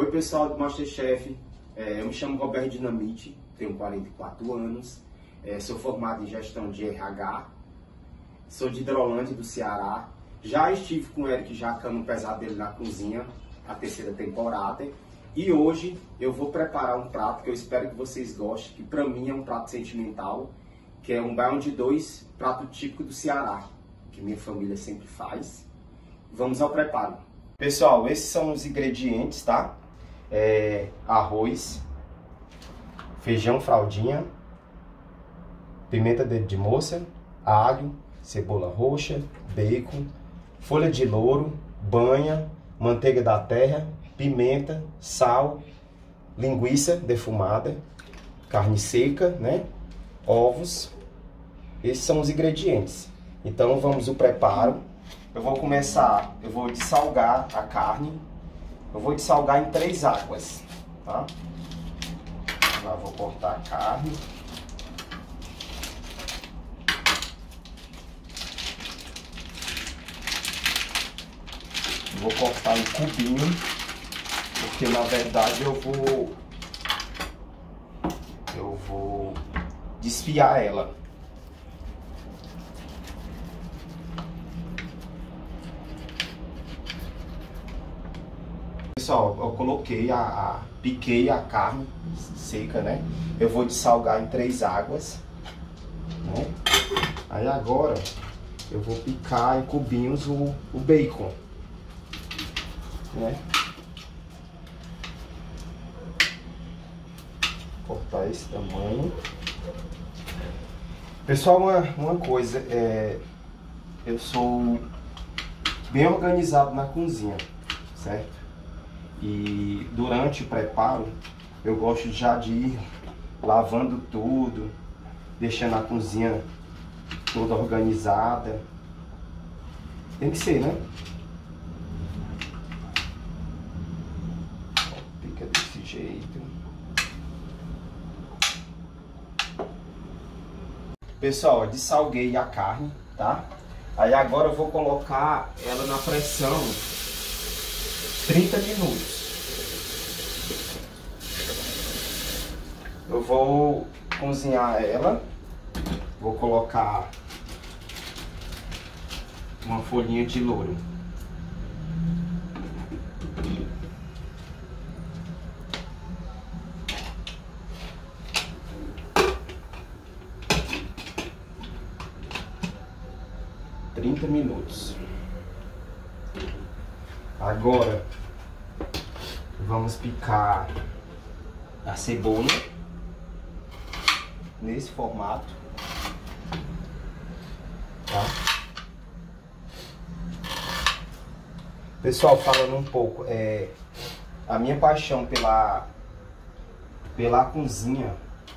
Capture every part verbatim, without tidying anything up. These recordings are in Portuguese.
Oi pessoal do MasterChef, é, eu me chamo Roberto Dinamite, tenho quarenta e quatro anos, é, sou formado em gestão de R H, sou de Hidrolândia, do Ceará. Já estive com o Eric Jacan no Pesadelo na Cozinha, a terceira temporada, e hoje eu vou preparar um prato que eu espero que vocês gostem, que para mim é um prato sentimental, que é um baião de dois, prato típico do Ceará, que minha família sempre faz. Vamos ao preparo. Pessoal, esses são os ingredientes, tá? É, arroz, feijão fraldinha, pimenta dedo de moça, alho, cebola roxa, bacon, folha de louro, banha, manteiga da terra, pimenta, sal, linguiça defumada, carne seca, né? Ovos. Esses são os ingredientes. Então vamos ao preparo. Eu vou começar, eu vou dessalgar a carne. Eu vou dessalgar em três águas, tá? Lá vou cortar a carne. Vou cortar em cubinho, porque na verdade eu vou eu vou desfiar ela. Pessoal, eu coloquei a, a piquei a carne seca, né? Eu vou dessalgar em três águas, né? Aí agora eu vou picar em cubinhos o, o bacon, né? Cortar esse tamanho. Pessoal, uma, uma coisa, é, eu sou bem organizado na cozinha, certo? E durante o preparo, eu gosto já de ir lavando tudo, deixando a cozinha toda organizada. Tem que ser, né? Fica desse jeito. Pessoal, dessalguei a carne, tá? Aí agora eu vou colocar ela na pressão trinta minutos. Eu vou cozinhar ela. Vou colocar uma folhinha de louro. trinta minutos. Agora vamos picar a cebola nesse formato, tá? Pessoal, falando um pouco, é, a minha paixão pela, pela cozinha,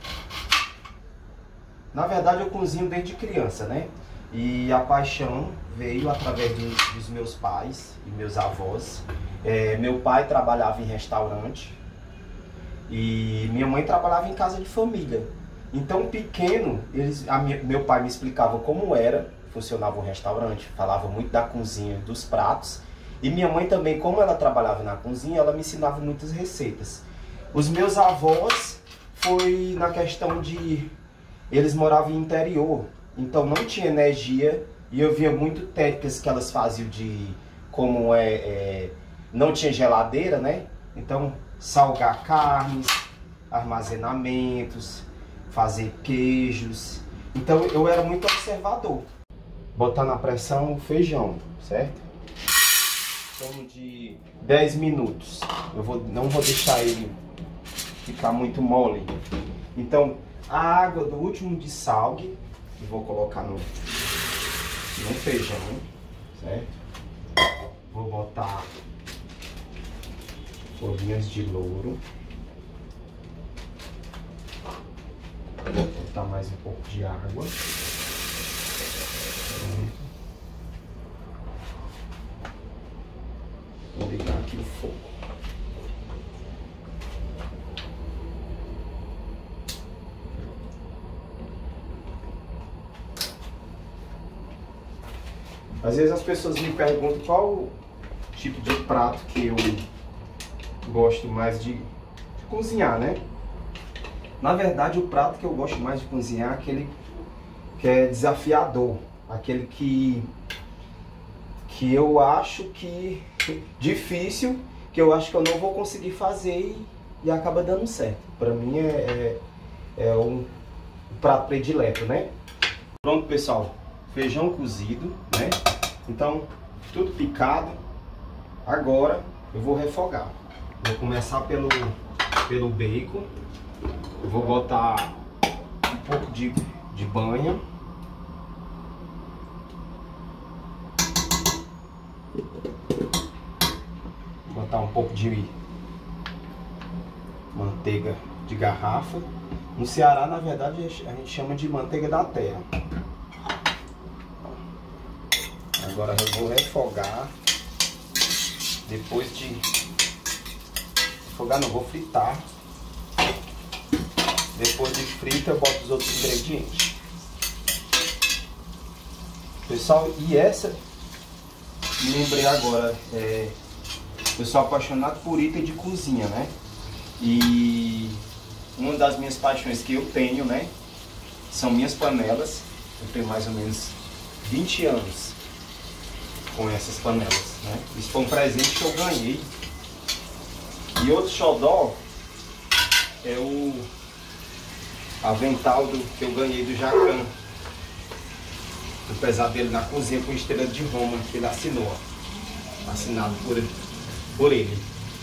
na verdade eu cozinho desde criança, né? E a paixão veio através dos, dos meus pais e meus avós. É, meu pai trabalhava em restaurante e minha mãe trabalhava em casa de família. Então, pequeno, eles, a minha, meu pai me explicava como era, funcionava o restaurante, falava muito da cozinha, dos pratos. E minha mãe também, como ela trabalhava na cozinha, ela me ensinava muitas receitas. Os meus avós foi na questão de... eles moravam em interior, então não tinha energia e eu via muito técnicas que elas faziam de... como é, é não tinha geladeira, né? Então, salgar carnes, armazenamentos, fazer queijos. Então, eu era muito observador. Botar na pressão o feijão, certo? Então, de dez minutos. Eu vou, não vou deixar ele ficar muito mole. Então, a água do último dessalgue, eu vou colocar no, no feijão, certo? Vou botar folhinhas de louro. Vou botar mais um pouco de água. Vou ligar aqui o fogo. Às vezes as pessoas me perguntam qual o tipo de prato que eu gosto mais de, de cozinhar, né? Na verdade, o prato que eu gosto mais de cozinhar é aquele que é desafiador, aquele que que eu acho que difícil, que eu acho que eu não vou conseguir fazer e, e acaba dando certo. Para mim é, é, é um, um prato predileto, né? Pronto, pessoal, feijão cozido, né? Então, tudo picado. Agora eu vou refogar. Vou começar pelo, pelo bacon. Eu vou botar um pouco de, de banha. Vou botar um pouco de manteiga de garrafa. No Ceará, na verdade, a gente chama de manteiga da terra. Agora eu vou refogar. Depois de refogar, não vou fritar. Depois de frita, eu boto os outros ingredientes. Pessoal, e essa, me lembrei agora, é, eu sou apaixonado por item de cozinha, né? E uma das minhas paixões que eu tenho, né, são minhas panelas. Eu tenho mais ou menos vinte anos com essas panelas, né? Isso foi um presente que eu ganhei. E outro xodó é o avental do, que eu ganhei do Jacan, do Pesadelo na Cozinha com Estrela de Roma, que ele assinou, assinado por, por ele.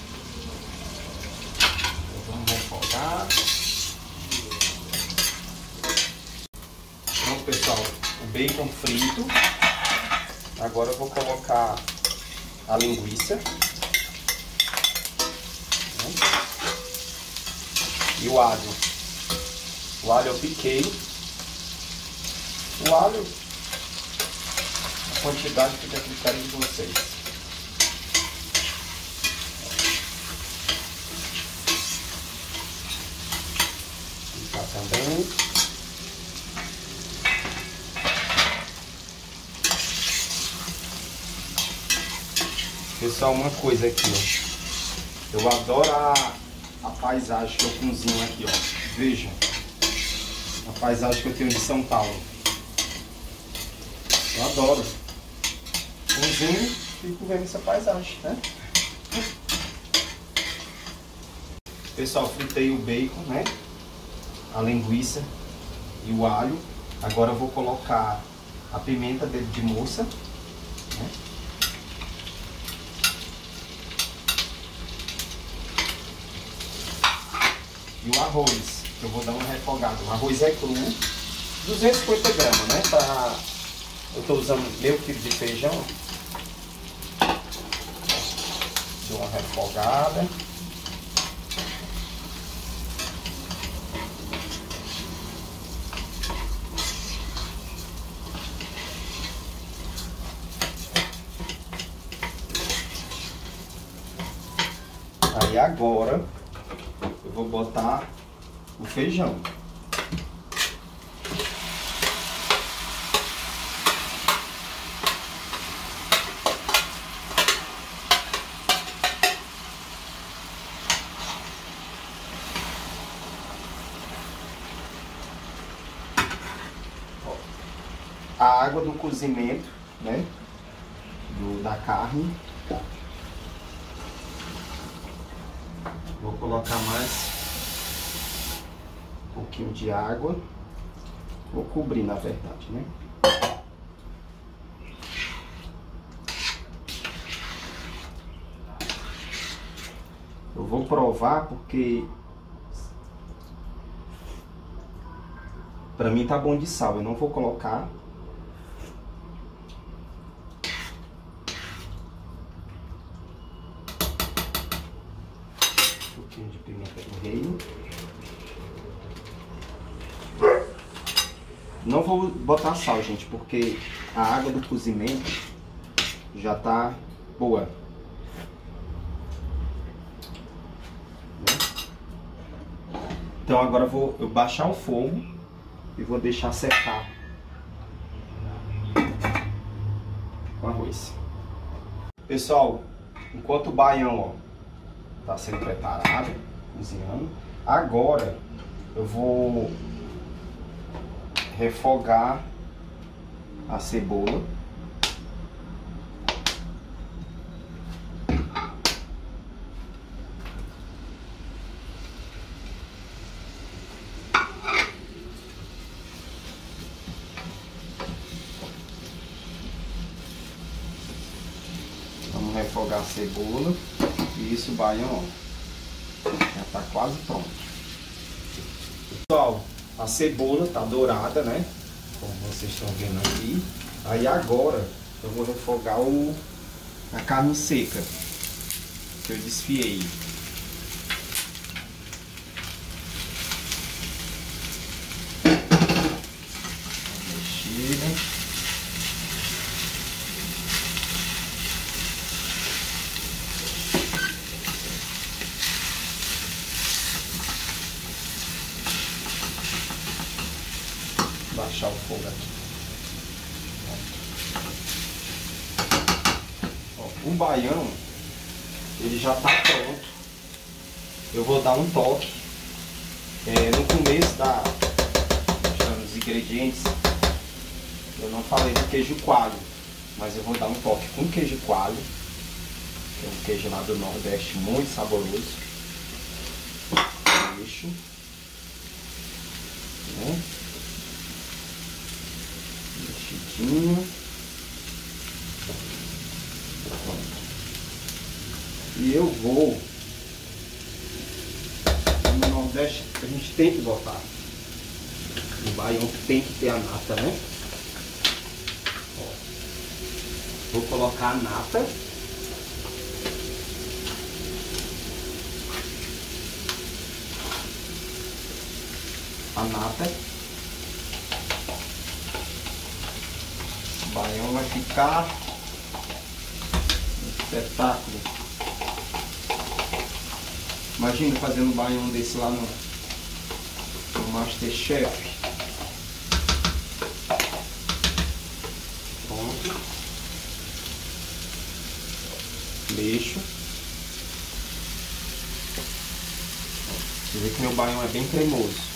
Então, vamos refogar. Pronto, pessoal, o bacon frito. Agora eu vou colocar a linguiça, né? E o alho. O alho eu piquei. O alho, a quantidade fica a critério de vocês. Picar também. Pessoal, uma coisa aqui, ó. Eu adoro a, a paisagem que eu cozinho aqui, ó. Vejam. A paisagem que eu tenho de São Paulo. Eu adoro. Cozinho e fico vendo essa paisagem, né? Pessoal, fritei o bacon, né? A linguiça e o alho. Agora eu vou colocar a pimenta dedo de moça, né? E o arroz, que eu vou dar uma refogada. O arroz é cru, duzentos e cinquenta gramas, né? Pra... Eu estou usando meio quilo de feijão. Dou uma refogada. Aí agora eu vou botar o feijão. A água do cozimento, né, do, da carne. Vou colocar mais um pouquinho de água. Vou cobrir, na verdade, né? Eu vou provar porque pra mim tá bom de sal. Eu não vou colocar. De pimenta do reino. Não vou botar sal, gente, porque a água do cozimento já tá boa. Então agora eu vou eu baixar o fogo e vou deixar secar o arroz. Pessoal, enquanto o baião, ó, Está sendo preparado, cozinhando. Agora eu vou refogar a cebola. Vamos refogar a cebola. E isso, o baião, ó, já está quase pronto. Pessoal, a cebola tá dourada, né? Como vocês estão vendo aqui. Aí agora eu vou refogar o, a carne seca que eu desfiei. Mexer, né? Baixar o fogo aqui. Ó, o baião, ele já tá pronto. Eu vou dar um toque é, no começo da mostrando os ingredientes. Eu não falei do queijo coalho, mas eu vou dar um toque com queijo coalho, que é um queijo lá do Nordeste muito saboroso. Deixo, né? Mexidinho. E eu vou, no Nordeste a gente tem que botar, o baião tem que ter a nata, né? Ó, vou colocar a nata. A nata. O baião vai ficar um espetáculo. Imagina fazendo um baião desse lá no, no MasterChef. Pronto. Deixo. Você vê que meu baião é bem cremoso.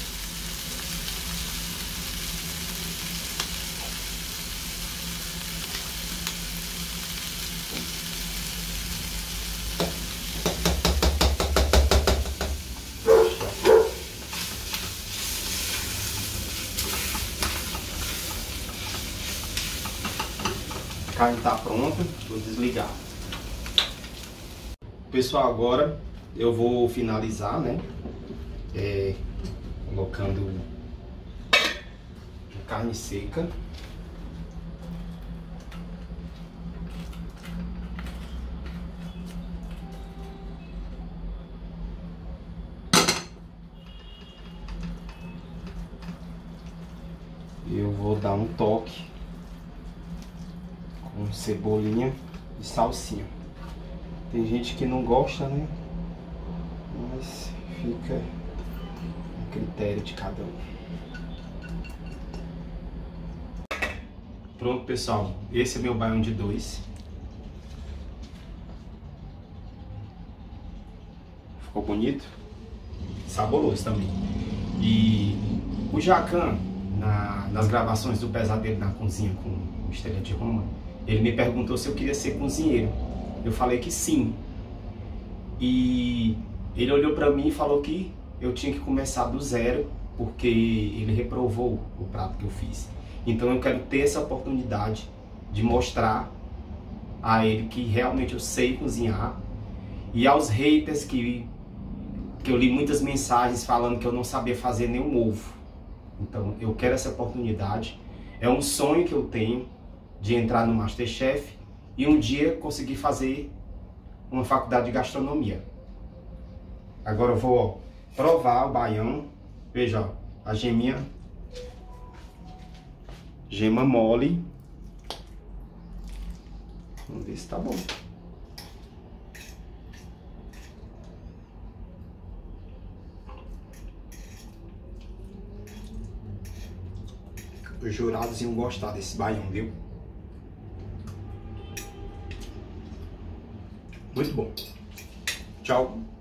A carne está pronta, vou desligar. Pessoal, agora eu vou finalizar, né? É, colocando a carne seca. Eu vou dar um toque com cebolinha e salsinha. Tem gente que não gosta, né? Mas fica a critério de cada um. Pronto, pessoal. Esse é meu baião de dois. Ficou bonito? Saboroso também. E o Jacan, na, nas gravações do Pesadelo na Cozinha com o Estrela de Roma, ele me perguntou se eu queria ser cozinheiro. Eu falei que sim. E ele olhou pra mim e falou que eu tinha que começar do zero, porque ele reprovou o prato que eu fiz. Então eu quero ter essa oportunidade de mostrar a ele que realmente eu sei cozinhar. E aos haters que, que eu li muitas mensagens falando que eu não sabia fazer nenhum ovo. Então eu quero essa oportunidade. É um sonho que eu tenho de entrar no MasterChef e um dia conseguir fazer uma faculdade de gastronomia. Agora eu vou ó, provar o baião. Veja, ó, a geminha, gema mole. Vamos ver se tá bom. Os jurados iam gostar desse baião, viu? Muito bom. Tchau.